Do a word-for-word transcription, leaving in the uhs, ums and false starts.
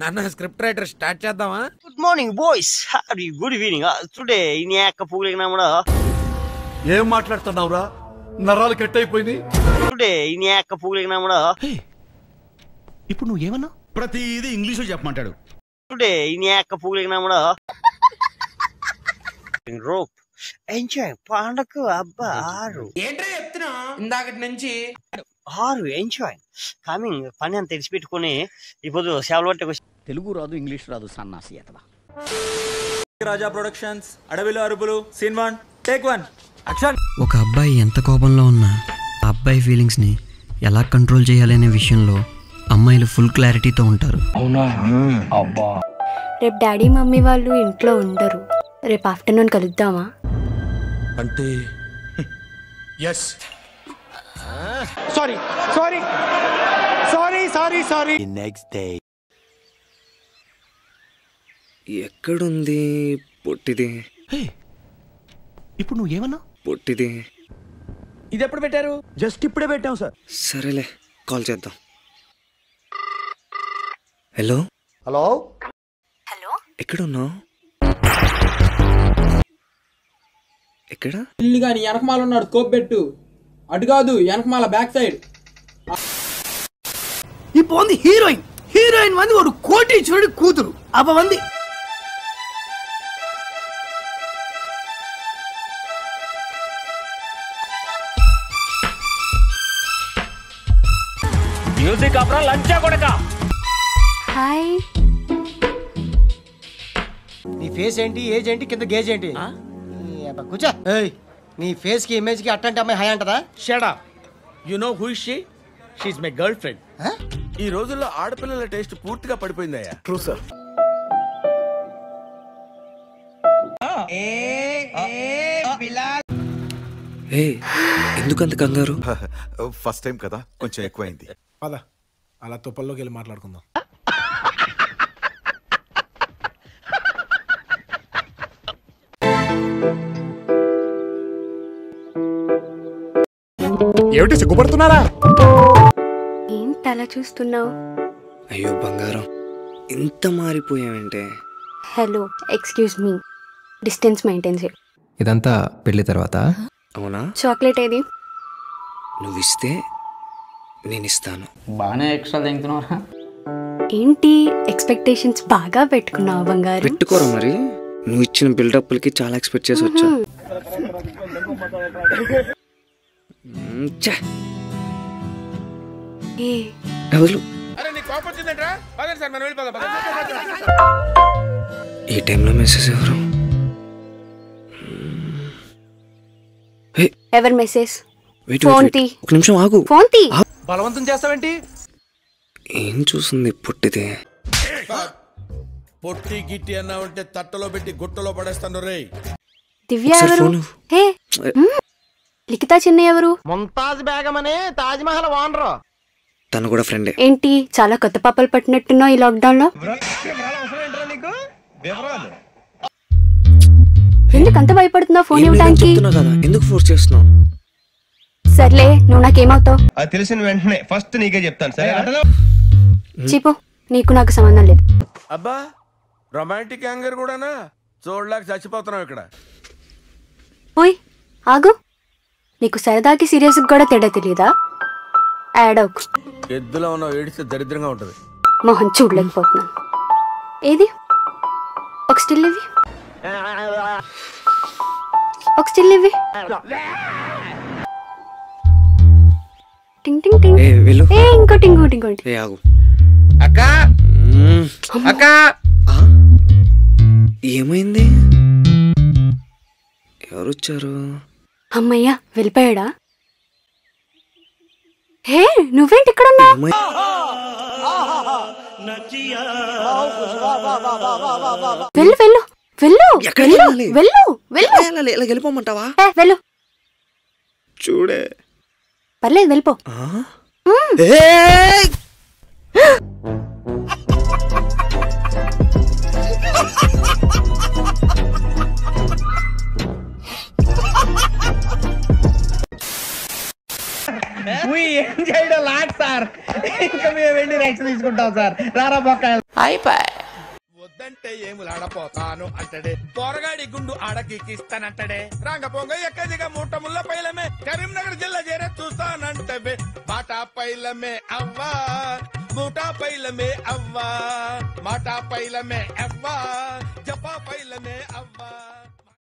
నాన్న script writer start చేద్దామా? Good morning boys. Good evening. Today in యాక పూలినా కూడా ఏం మాట్లాడుతున్నావురా? నరాలు కట్ అయిపోయింది. టుడే ఇన్ యాక పూలినా కూడా ఇప్పుడు నువ్వు ఏమన్నా ప్రతిదీ ఇంగ్లీష్ లో చెప్పమంటాడు. టుడే ఇన్ యాక పూలినా కూడా రోప్ ఎంజాయ్ పండగ అబ్బా ఆరు ఏంట్రా చెప్తున్నా ఇందాకటి నుంచి ఆరు ఎంజాయ్ కమింగ్ పని అని తెలిసిపెట్టుకుని ఇప్పుడు సేవలు పట్టే తెలుగు రాదు ఇంగ్లీష్ రాదు సన్నాసి అతవా. రాజా ప్రొడక్షన్స్ అడవిలో అరుపులు scene one take one action. ఒక అబ్బాయి ఎంత కోపంలో ఉన్నా ఆ అబ్బాయి ఫీలింగ్స్ ని ఎలా కంట్రోల్ చేయాలనే విషయంలో అమ్మాయిలు ఫుల్ క్లారిటీతో ఉంటారు. రేపు డాడీ మమ్మీ వాళ్ళు ఇంట్లో ఉండరు. రేపు ఆఫ్టర్నూన్ కలుద్దామా? అంటే yes. Sorry sorry sorry sorry sorry. Next day ఎక్కడుంది పొట్టిది? ఇప్పుడు నువ్వు ఏమన్నా పొట్టిది ఇది ఎప్పుడు పెట్టారు? జస్ట్ ఇప్పుడే పెట్టాం సార్. సరేలే కాల్ చేద్దాం. హలో హలో హలో ఎక్కడున్నావు? ఎక్కడ? ఇల్లు గాని వెనకమాల ఉన్నాడు. స్కోప్ పెట్టు. అటు కాదు వెనకమాల బ్యాక్ సైడ్. இப்போ வந்து ஹீரோயின் ஹீரோயின் வந்து ஒரு கோட்டீஸ்வரடி கூతురు. அப்ப வந்து మ్యూజిక్ అప్రా లంచా కొడక. హాయ్. నీ ఫేస్ ఏంటి, ఏజ్ ఏంటి, కింద గేజ్ ఏంటి? కూర్చో. నీ ఫేస్ కి ఇమేజ్ కి అట్లాంటి అమ్మాయి హై అంటదా? Shut up. You know who is she? She is my girlfriend. ఈ రోజుల్లో ఆడపిల్లల టేస్ట్ పూర్తిగా పడిపోయిందయ్యా. True sir. ఏ ఎందుకంత కంగారు? ఫస్ట్ టైం కదా కొంచెం ఎక్కువైంది. పద అలా తుప్పల్లోకి వెళ్ళి మాట్లాడుకుందాం. ఏమిటి సిగ్గుపడుతున్నారా? ఏంటి అలా చూస్తున్నావు? అయ్యో బంగారం ఇంత మారిపోయావంటే. Hello excuse me, distance maintain చేయి. ఇదంతా పెళ్లి తర్వాత. అవునా? చాక్లెట్ ఏది? నువ్వు ఇస్తే నేను ఇస్తాను. బాగానే ఎక్స్ట్రా తింటున్నారా? ఏంటి ఎక్స్పెక్టేషన్స్ బాగా పెట్టుకున్నావు బంగారం? పెట్టుకోరా మరి. నువ్వు ఇచ్చిన బిల్డప్లకి చాలా ఎక్స్పెక్ట్ చేసి వచ్చా. ఈ టైంలో మెసేజ్ ఎవరు? ఎవరు మెసేజ్? ఫోన్ తీ. ఒక నిమిషం ఆగు. ఫోన్ తీ. బలవంతం చేస్తావేంటి? ఏం చూస్తుంది పొట్టిదే? పొట్టి గిట్టి అన్నా ఉంటే తట్టలో పెట్టి గుట్టలో పడేస్తాను రే. దివ్య ఎవరు? హే లిఖితా చిన్న ఎవరు? ముంతాజ్ బేగం అనే తాజ్ మహల్ ఓనర్. తను కూడా ఫ్రెండే. ఏంటి చాలా కొత్త పాపలు పట్టినట్టున్నావు ఈ లాక్డౌన్ లో? ఎందుకు అంత భయపడుతున్నావు ఫోన్ ఇవ్వడానికి? ఎందుకు ఫోర్స్ చేస్తున్నావు? సర్లే నువ్వు నాకేమవుతావు? అది తెలిసిన వెంటనే ఫస్ట్ నీకే చెప్తాను. సరే చీపు, నీకు నాకు సంబంధం లేదు. అబ్బా రొమాంటిక్ యాంగర్ కూడానా? చూడలేక చచ్చిపోతున్నావు ఇక్కడ. ఓయ్ ఆగు, నీకు సరదాకి సీరియస్ కూడా తేడా తెలీదా? యాడోక్ ఎద్దులో ఉన్నావు, ఏడిస్తే దరిద్రంగా ఉంటది. మొహం చూడలేకపోతున్నాను. ఏది ఒక స్టిల్ ఇవి, ఒక స్టిల్ ఇవి. టింగ్ టింగ్ టింగ్. ఏ ఇంకోటి ఇంకోటి ఇంకోటి. ఏ ఆగు. అక్క అక్క ఏమైంది? ఎవరొచ్చారు? అమ్మయ్యా వెళ్ళిపోయాడా? హే నువ్వేంటి ఇక్కడ ఉన్నావు? వెళ్ళు వెళ్ళు వెళ్ళు వెళ్ళు వెళ్ళు. వెళ్ళిపోమంటావా? వెళ్ళు. చూడే పర్లేదు వెళ్ళిపో. We ఏం చేయడం లాట్ సార్. ఇంకా మేము వెళ్ళి రైట్స్ తీసుకుంటాం సార్. రారా బొక్క అయిపోయి. వద్దంటే ఏములాడపోతాను అంటడే, పోరగాడి గుండు ఆడకిస్తానంటడే, రంగ పొంగ ఎక్కదిగా మూట ముళ్ళ పైలమే, కరీంనగర్ జిల్లా చేరే చూస్తానంటే, బాటా పైలమే అవ్వా మూటా పైలమే అవ్వా, మాటా పైలమే అవ్వా, జపా పైలమే అవ్వా.